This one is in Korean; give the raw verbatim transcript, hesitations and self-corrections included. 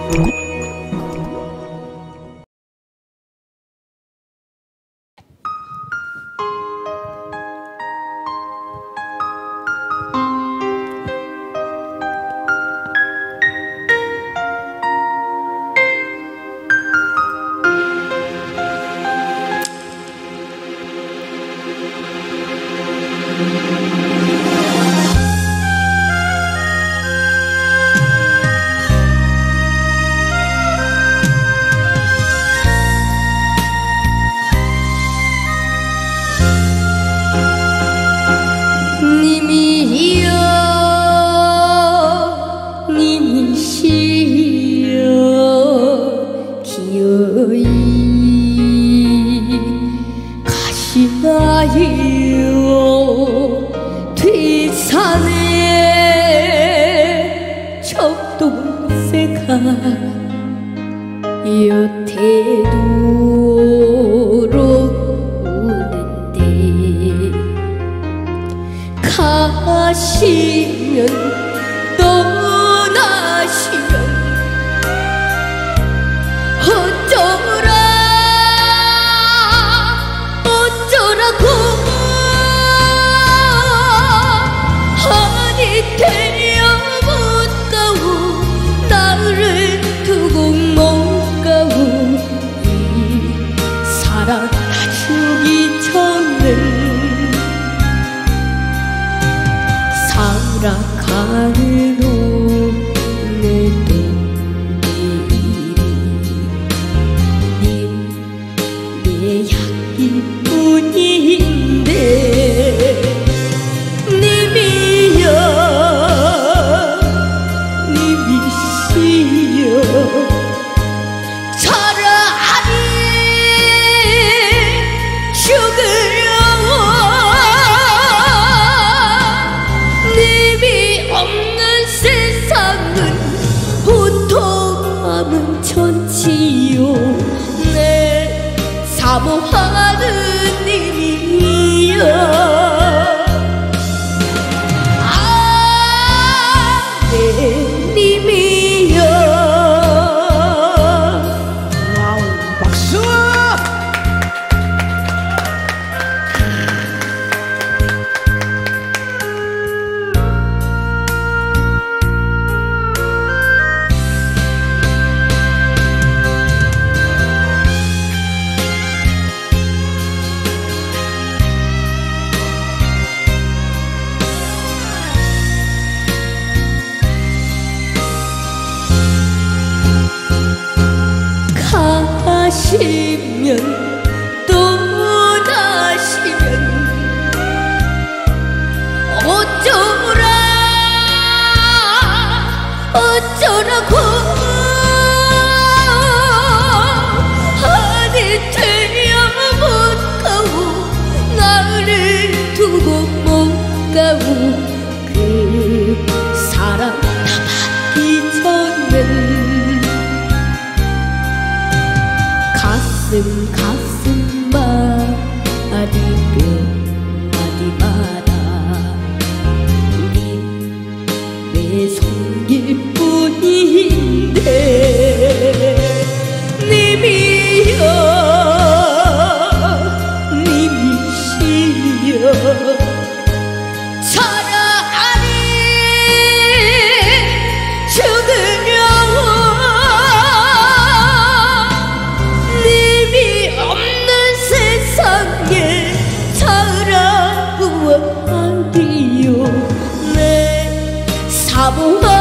가시나요 뒷산에 젖동새가 여태도록 우는데 가시면 떠나시면 어쩌라 어쩌라고 아니 되려못가오 나를 두고 못 가오 이 사랑 다 주기 전에 살아가는 내 내 향기뿐인데 님이여 님이시여 차라리 죽으려워 님이 없는 세상은 고통하면 천지요 내 사모하는 님이여 아 내 님이여 와우 박수! 가시면 떠나시면 어쩌라 어쩌라고 아니 되려못가오 나를 두고 못 가오 그 사랑 다 받기 전엔 가슴 가슴마디 뼈마디마다 님의 손길 뿐인데 님이여 님이시여 차라리 죽으려워 없는 세상에 살아보아디요 내 사모하